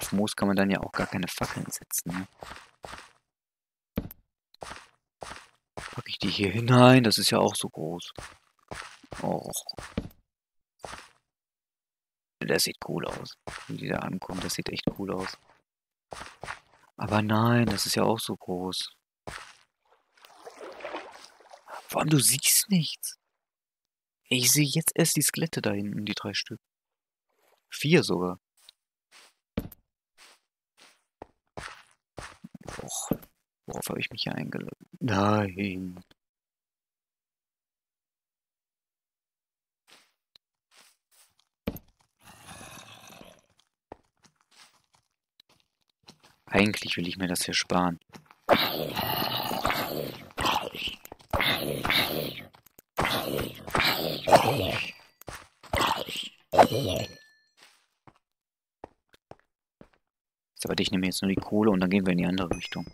Auf Moos kann man dann ja auch gar keine Fackeln setzen, ne? Packe ich die hier hinein? Das ist ja auch so groß. Och, das sieht cool aus. Wie die da ankommen, das sieht echt cool aus. Aber nein, das ist ja auch so groß. Vor allem, du siehst nichts. Ich sehe jetzt erst die Skelette da hinten, die 3 Stück. 4 sogar. Och, worauf habe ich mich hier eingeladen? Nein. Eigentlich will ich mir das hier sparen. So, aber ich nehme jetzt nur die Kohle und dann gehen wir in die andere Richtung.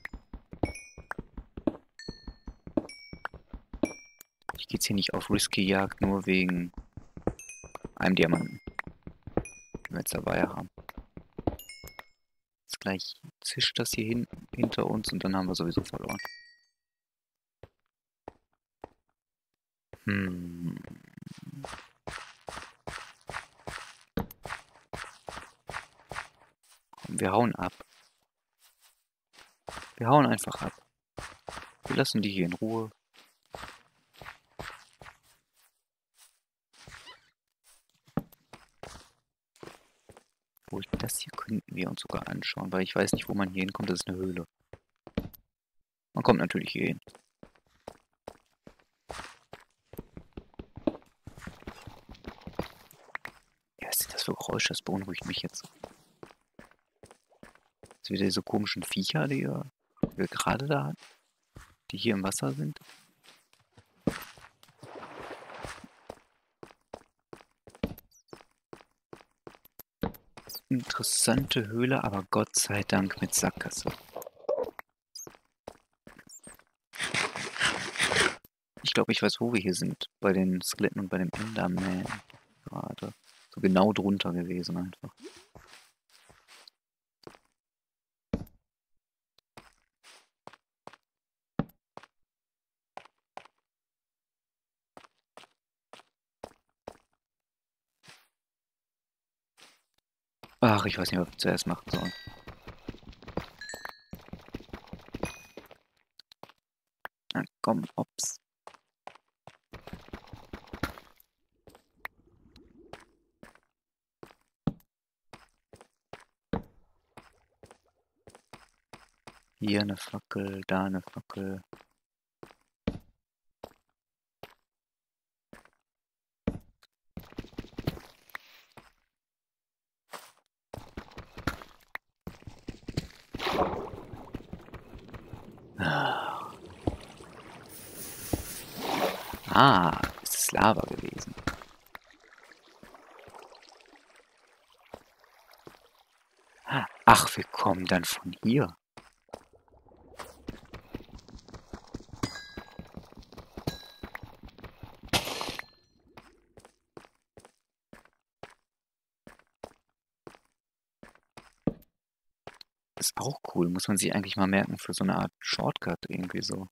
Ich gehe jetzt hier nicht auf Risky Jagd, nur wegen einem Diamanten, den wir jetzt dabei haben. Jetzt gleich zischt das hier hinter uns und dann haben wir sowieso verloren. Komm, wir hauen ab. Wir hauen einfach ab. Wir lassen die hier in Ruhe. Obwohl, das hier könnten wir uns sogar anschauen, weil ich weiß nicht, wo man hier hinkommt. Das ist eine Höhle. Man kommt natürlich hier hin. Ja, was sind das für Geräusche? Das beunruhigt mich jetzt. Das sind wieder diese komischen Viecher, die wir gerade da hatten, die hier im Wasser sind. Interessante Höhle, aber Gott sei Dank mit Sackgasse. Ich glaube, ich weiß, wo wir hier sind. Bei den Skeletten und bei dem Enderman gerade. So genau drunter gewesen einfach. Ach, ich weiß nicht, was wir zuerst machen sollen. Na komm, hops. Hier eine Fackel, da eine Fackel. Ah, es ist Lava gewesen. Ach, wir kommen dann von hier. Ist auch cool. Muss man sich eigentlich mal merken für so eine Art Shortcut irgendwie so.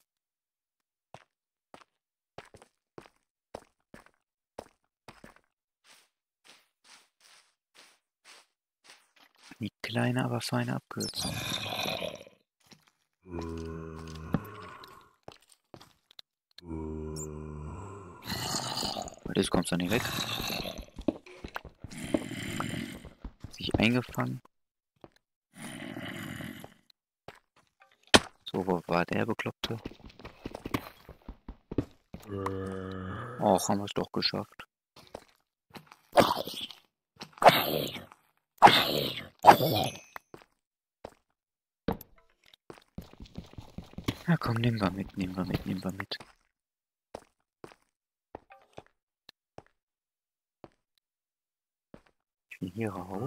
Die kleine, aber feine Abkürzung. Bei das kommst du nicht weg. Sich eingefangen. So, wo war der Bekloppte? Och, haben wir es doch geschafft. Ja komm, nehmen wir mit, nehmen wir mit, nehmen wir mit. Ich bin hier rauf.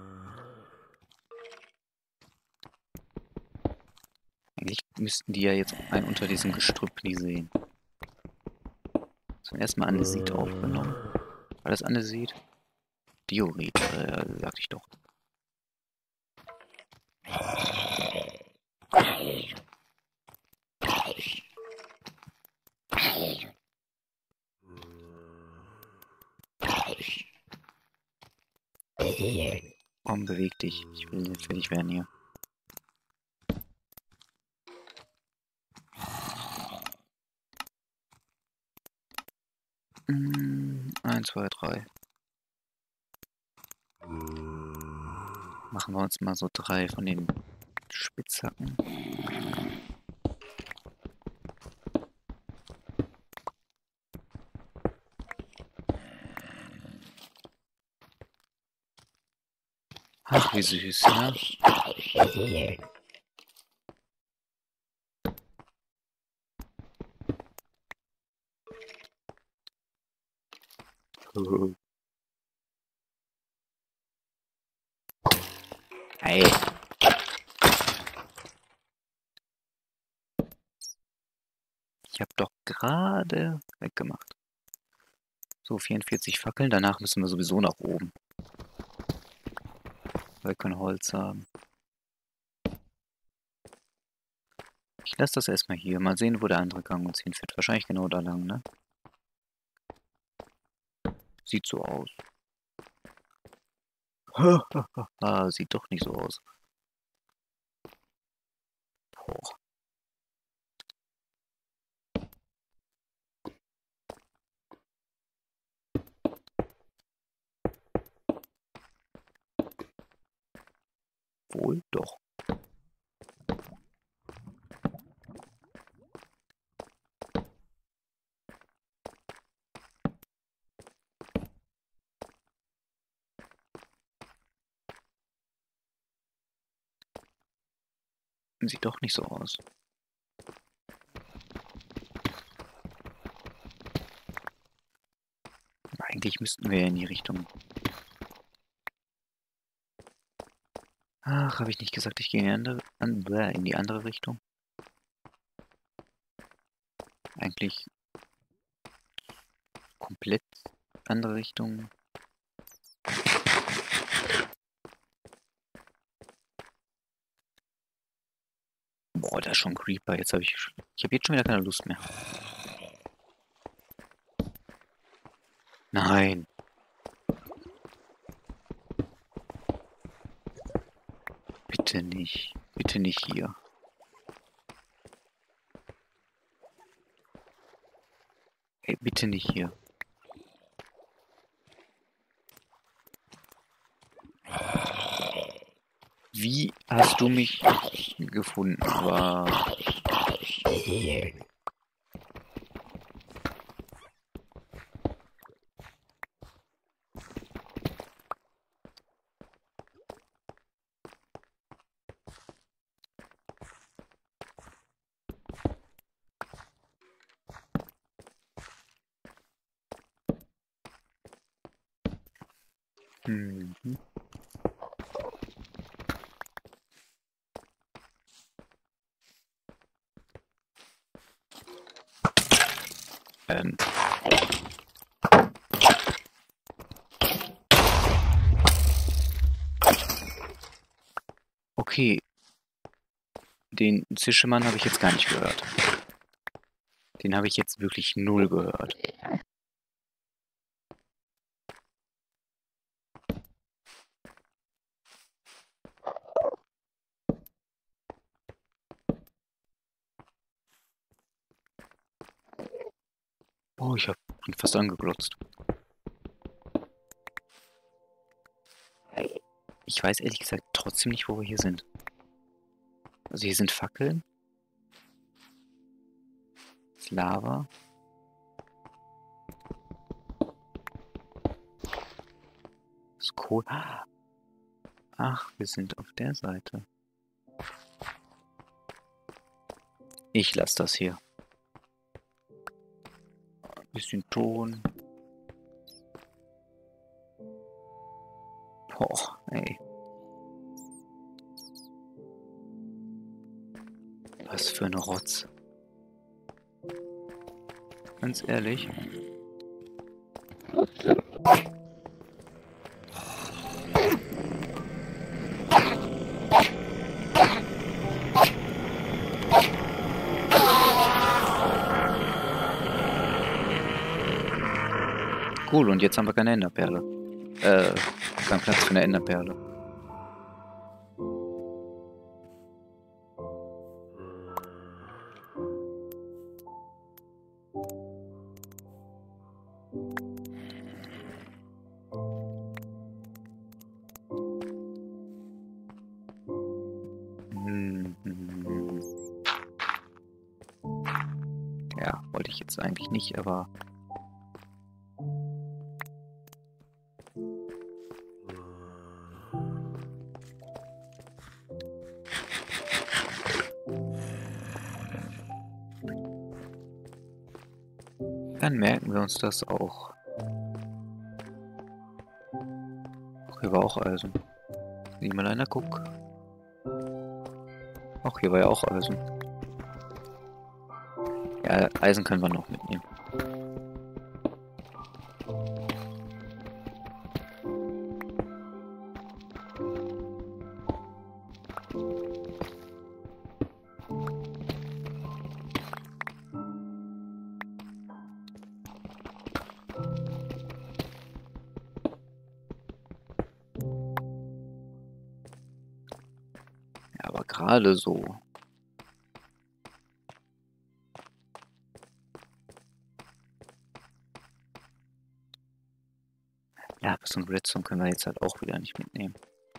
Eigentlich müssten die ja jetzt einen unter diesem Gestrüpp nie sehen. Zum ersten Mal Andesit aufgenommen. War das Andesit? Diorit, sagte ich doch. Komm, beweg dich. Ich will jetzt fertig werden hier. Eins, zwei, drei. Machen wir uns mal so 3 von den Spitzhacken. Ach, wie süß, ne? Hey. Ich habe doch gerade weggemacht. So, 44 Fackeln. Danach müssen wir sowieso nach oben. Weil wir kein Holz haben. Ich lasse das erstmal hier. Mal sehen, wo der andere Gang uns hinführt. Wahrscheinlich genau da lang, ne? Sieht so aus. Sieht doch nicht so aus. Boah. Wohl doch. Sieht doch nicht so aus. Eigentlich müssten wir ja in die Richtung. Ach, habe ich nicht gesagt, ich gehe in die andere Richtung? Eigentlich komplett andere Richtung. Boah, da ist schon ein Creeper. Ich habe jetzt schon wieder keine Lust mehr. Nein. Bitte nicht. Bitte nicht hier. Hey, bitte nicht hier. Wie hast du mich gefunden? Aber mhm. Ähm. Okay. Den Zischemann habe ich jetzt gar nicht gehört. Den habe ich jetzt wirklich null gehört. Oh, ich habe ihn fast angeglotzt. Ich weiß ehrlich gesagt trotzdem nicht, wo wir hier sind. Also hier sind Fackeln. Das ist Lava. Das ist Kohl. Ach, wir sind auf der Seite. Ich lasse das hier. Ein bisschen Ton. Boah, ey. Was für eine Rotz. Ganz ehrlich. Cool, und jetzt haben wir keine Enderperle. Kein Platz für eine Enderperle. Ja, wollte ich jetzt eigentlich nicht, aber... Dann merken wir uns das auch. Ach, hier war auch Eisen. Sieh mal einer, guck. Ach, hier war ja auch Eisen. Ja, Eisen können wir noch mitnehmen. Ja, aber gerade so. Ja, bis zum Redstone können wir jetzt halt auch wieder nicht mitnehmen.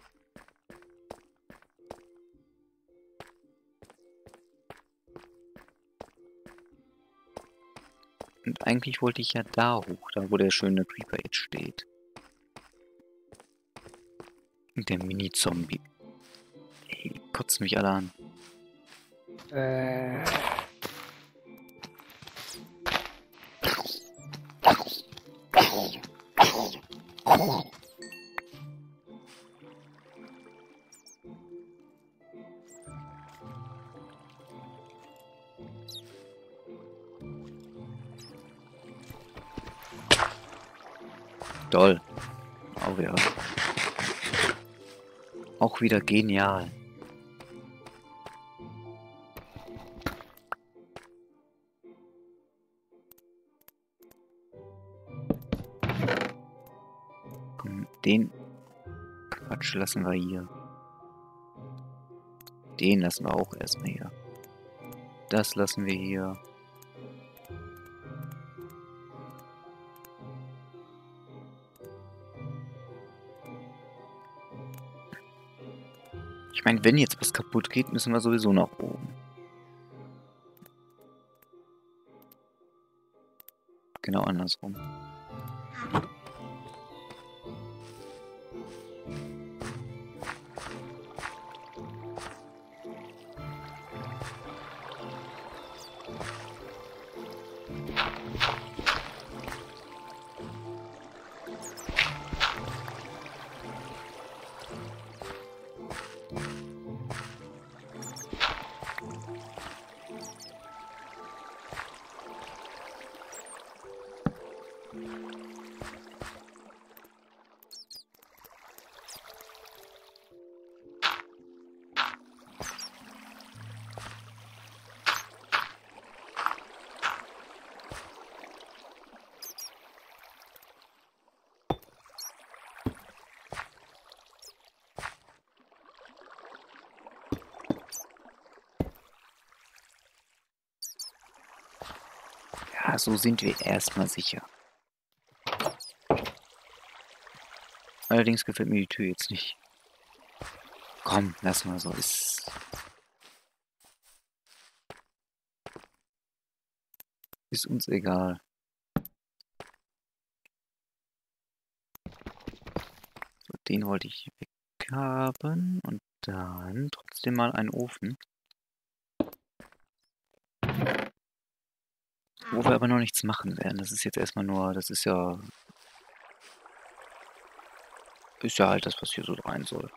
Und eigentlich wollte ich ja da hoch, da wo der schöne Creeper jetzt steht. Der Mini-Zombie. Ey, die kotzen mich alle an. Toll. Auch wieder. Auch wieder genial. Komm, den Quatsch lassen wir hier. Den lassen wir auch erstmal hier. Das lassen wir hier. Ich meine, wenn jetzt was kaputt geht, müssen wir sowieso nach oben. Genau andersrum. Ja, so sind wir erstmal sicher. Allerdings gefällt mir die Tür jetzt nicht. Komm, lass mal so. Ist uns egal. So, den wollte ich weghaben. Und dann trotzdem mal einen Ofen. Wo wir aber noch nichts machen werden. Das ist jetzt erstmal nur, das ist ja halt das, was hier so rein soll.